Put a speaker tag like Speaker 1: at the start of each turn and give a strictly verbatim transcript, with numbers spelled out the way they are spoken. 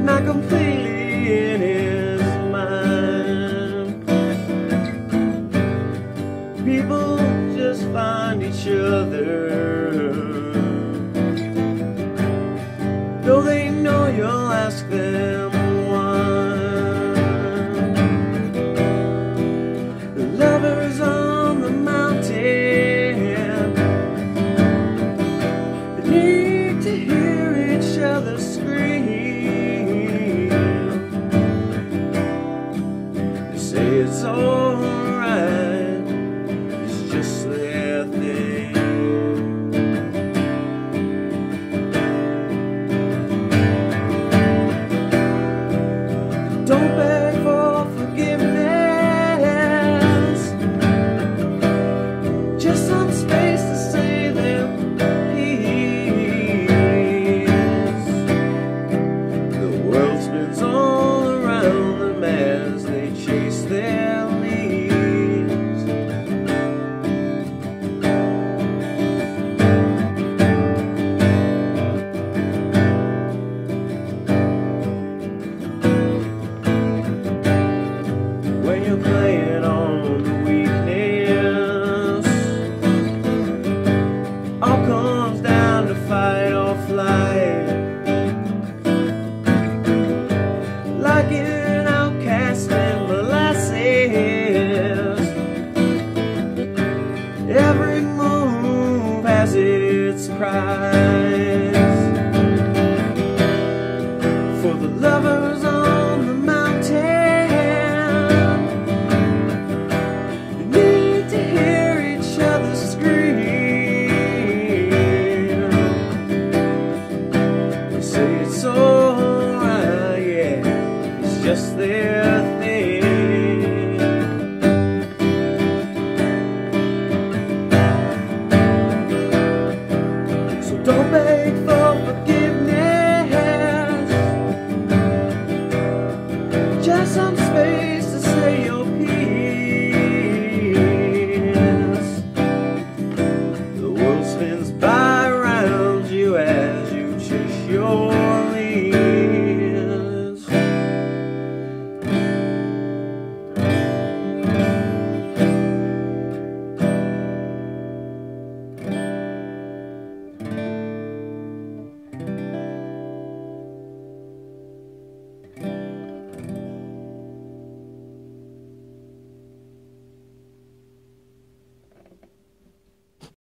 Speaker 1: not completely in his mind. People just find each other, though they know you'll ask them why. The lovers on the mountain, they need to hear each other scream. They say it's alright, it's just their thing. Don't beg for forgiveness, just some space to say their piece. The world spins on